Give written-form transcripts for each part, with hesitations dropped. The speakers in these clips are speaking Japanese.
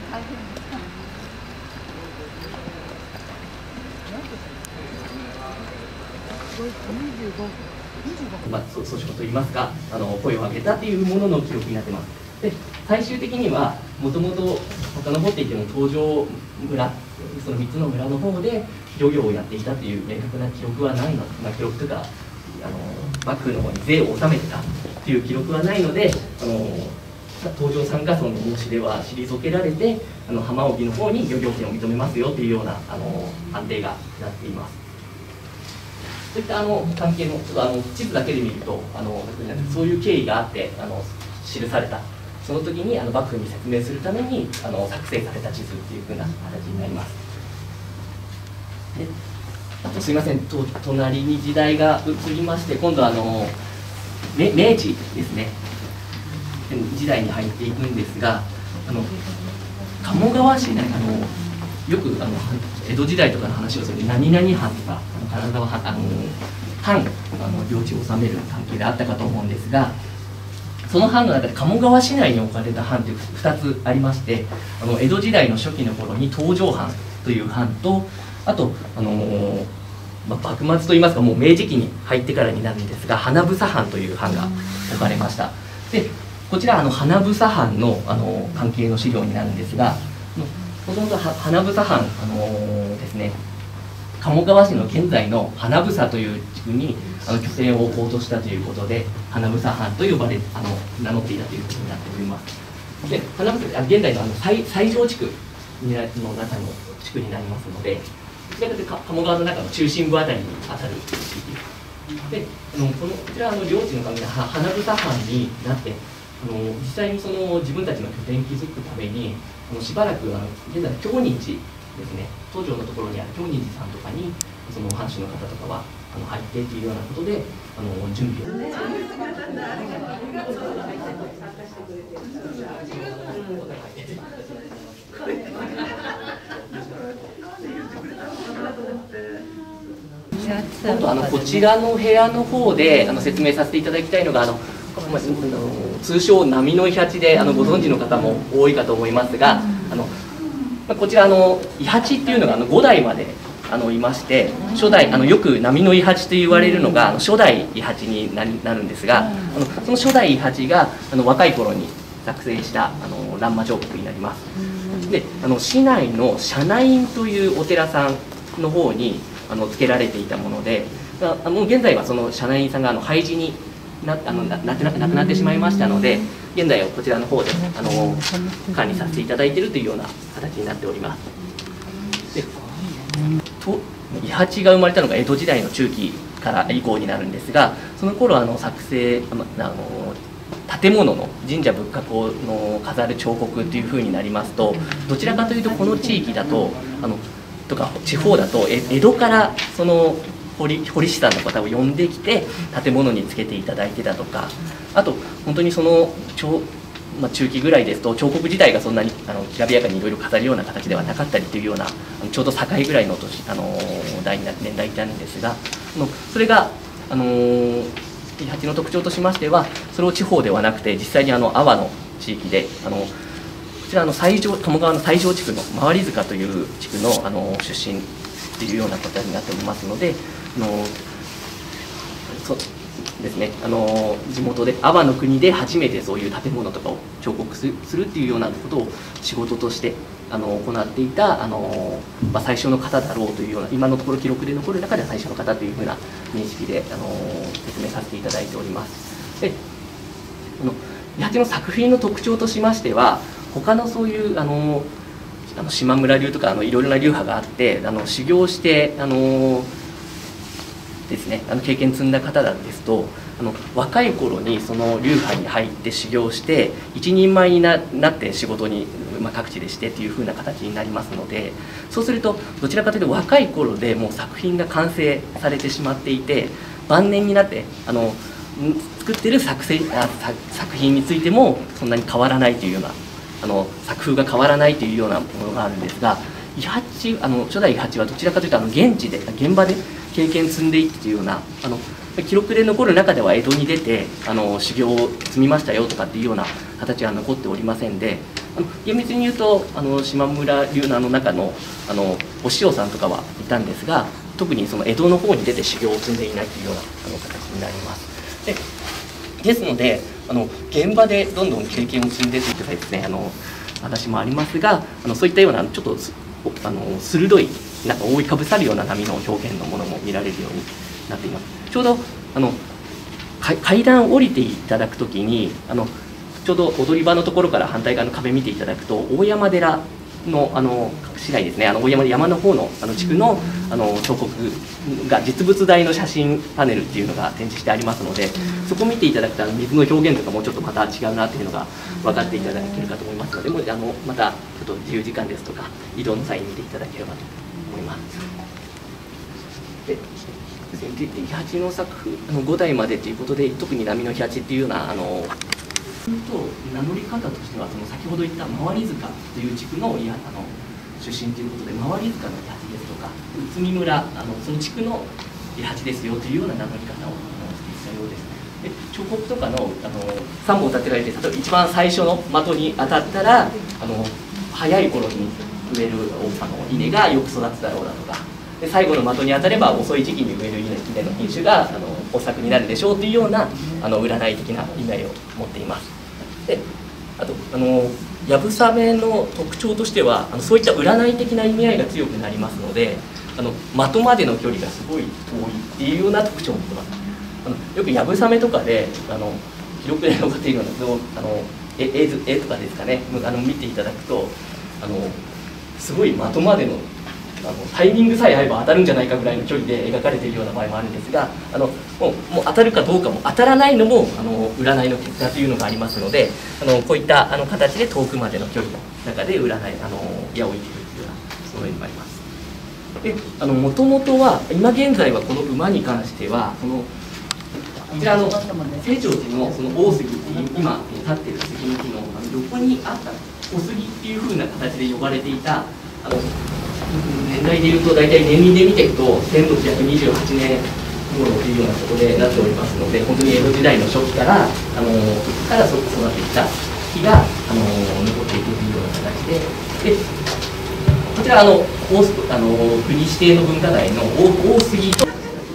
訴訟といいますか、声を上げたというものの記録になっています。で、最終的には、もともと遡っていても、東条村、その3つの村の方で漁業をやっていたという明確な記録はないの、記録というか、幕府の方に税を納めてたという記録はないので、東条三ヶ村の申し出は退けられて、浜荻の方に漁業権を認めますよというような判定がなっています。そういった関係の、ちょっと地図だけで見るとそういう経緯があって記された、その時に幕府に説明するために作成された地図っていうふうな形になります。で、あとすいません、隣に時代が移りまして、今度は明治ですね、時代に入っていくんですが、鴨川市ね、よく江戸時代とかの話をする何々藩とか金沢藩藩領地を治める関係であったかと思うんですが、その藩の中で鴨川市内に置かれた藩という2つありまして、江戸時代の初期の頃に東条藩という藩と、あと幕末といいますか、もう明治期に入ってからになるんですが、花房藩という藩が置かれました。で、こちら花房藩の関係の資料になるんですが、もともと花房藩ですね、鴨川市の現在の花房という地区に拠点を置こうとしたということで、花房藩と呼ばれ名乗っていたということになっております。で、花房現在の西条地区の中の地区になりますので、どちらかというと鴨川の中の中心部あたりに当たる地域で、こちら領地の関係で花房藩になって、実際に自分たちの拠点を築くためにしばらく現在京日ですね、東条のところにある京日さんとかにその藩主の方とかは入ってっていうようなことで準備を。今度こちらの部屋の方で説明させていただきたいのが通称波の伊八でご存知の方も多いかと思いますが、こちら伊八っていうのが5代までいまして、初代よく波の伊八と言われるのが初代伊八になるんですが、その初代伊八が若い頃に作成した欄間彫刻になります。で、市内の社内院というお寺さんの方に付けられていたもので、もう現在はその社内院さんが廃寺になくなってしまいましたので、現在はこちらの方で管理させていただいているというような形になっております。で、伊八が生まれたのが江戸時代の中期から以降になるんですが、その頃作成建物の神社仏閣の飾る彫刻というふうになりますと、どちらかというとこの地域だととか地方だと江戸からその彫師さんの方を呼んできて建物につけていただいてだとか、あと本当に中期ぐらいですと彫刻自体がそんなにきらびやかにいろいろ飾るような形ではなかったりというようなちょうど境ぐらいの年代になるんですが、それが伊八の特徴としましては、それを地方ではなくて実際に阿波の地域でこちら鴨川の西条地区の回り塚という地区の出身っていうような形になっておりますので、そうですね、地元で阿波の国で初めてそういう建物とかを彫刻するっていうようなことを仕事として行っていた最初の方だろうというような、今のところ記録で残る中では最初の方というふうな認識で説明させていただいております。で、伊八の作品の特徴としましては、他のそういう島村流とかいろいろな流派があって修行してですね、経験積んだ方なんですと若い頃にその流派に入って修行して一人前になって仕事に、各地でしてっていう風な形になりますので、そうするとどちらかというと若い頃でもう作品が完成されてしまっていて、晩年になって作ってる作品についてもそんなに変わらないというような作風が変わらないというようなものがあるんですが、伊八初代伊八はどちらかというと現場で経験積んでいってというような記録で残る中では江戸に出て修行を積みましたよとかっていうような形は残っておりませんで、 厳密に言うと島村流の中のお塩さんとかはいたんですが、特にその江戸の方に出て修行を積んでいないというような形になります。ですので現場でどんどん経験を積んでといったですね話もありますが、そういったようなちょっと鋭いなんか覆いかぶさるような波の表現のものも見られるようになっています。ちょうど階段を降りていただくときにちょうど踊り場のところから反対側の壁見ていただくと、大山寺の市内ですね、大山の方の地区の彫刻が実物大の写真パネルっていうのが展示してありますので、そこを見ていただくと水の表現とかもちょっとまた違うなっていうのが分かっていただけるかと思いますので、またちょっと自由時間ですとか移動の際に見ていただければと思います。で日八の作風5代までということで、特に波の日八っていうような名乗り方としては、先ほど言った回り塚という地区の出身ということで、回り塚の八ですとか、内海村その地区の八ですよというような名乗り方をしていたようです。で彫刻とかの3本立てられて、例えば一番最初の的に当たったら早い頃に植える稲がよく育つだろうだとか、で最後の的に当たれば遅い時期に植える稲の品種が豊作になるでしょうというような占い的な意味合いを持っています。であとやぶさめの特徴としてはそういった占い的な意味合いが強くなりますので、的までの距離がすごい遠いっていうような特徴を持ってます。よくやぶさめとかで記録で残っているような絵とかですかね、見ていただくとすごい的までのタイミングさえ合えば当たるんじゃないかぐらいの距離で描かれているような場合もあるんですが、もう当たるかどうかも当たらないのも占いの結果というのがありますので、こういった形で遠くまでの距離の中で占い矢を射ているというようなものにもあります。でもともとは今現在はこの馬に関してはこちら清張寺の大杉っていう今立っている杉の木の横にあった小杉っていうふうな形で呼ばれていた年代でいうと大体年輪で見ていくと1628年頃というようなことでなっておりますので、本当に江戸時代の初期から育ってきた木が残っていくというような形で、こちら国指定の文化財の大杉と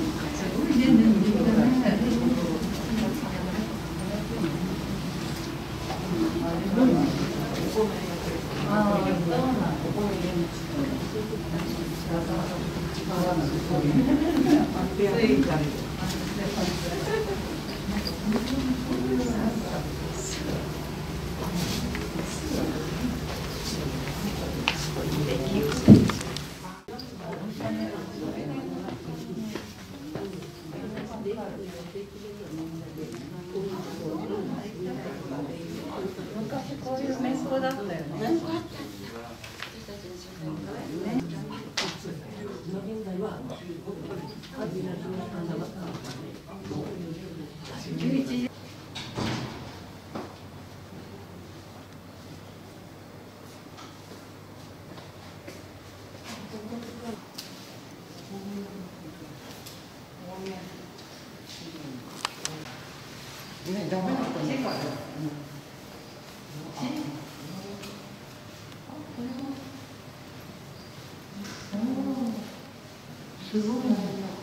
昔こういう面相だったよね。ね、ダメだったね。すごいね。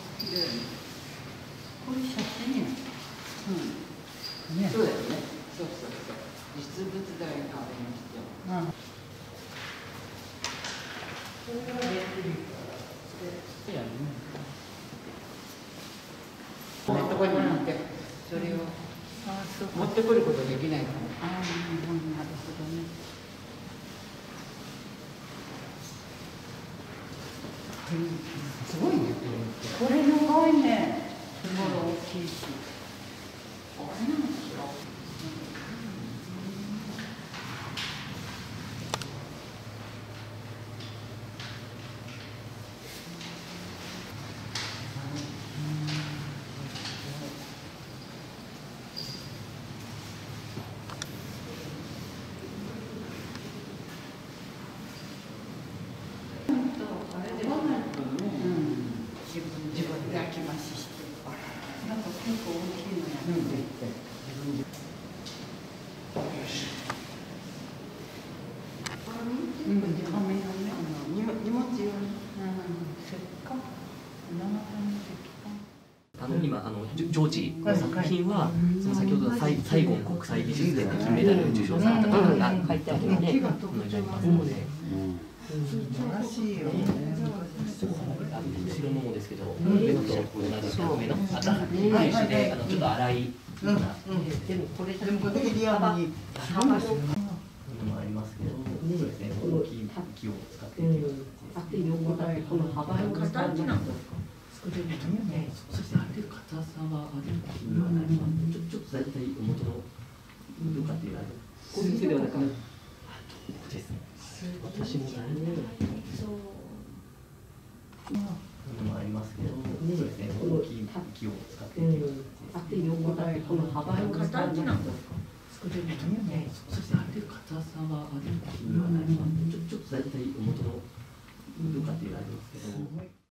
これ写真。うん。ね。そうだよね。そう。実物大がありました。これがレプリカで。このところに持ってそれを持ってくることできないから。なるほどね。すごいね。これ長いね。すごい大きいし。あれなんですよ。自分で焼き増しして、なんか結構大きいのやって、 うん、手紙のね、荷物用に、石棺、長谷の石棺。 今ジョージの作品は、その先ほどのサイゴン国際美術展で金メダルを受賞された方が書いてあるので、ものになりますので。 素晴らしいよね。 後ろのもですけど、上と同じ上の新しいでちょっと粗い。でもこれリアルに幅もありますけど、そうですね。大きい木を使っている。 あって横だけこの幅の形なんですか。 作れるね。そしてある程度硬さはある気にはなります。ちょっと大体元のどうかっていうこういうではなくですね。私も大変もありますけど、そうですね。大きい木を使っている。 あって横だけこの幅の形なんですか。作れるね。 そしてある程度硬さはある気にはなります。ちょっと大体元のどうかっていうありますけど。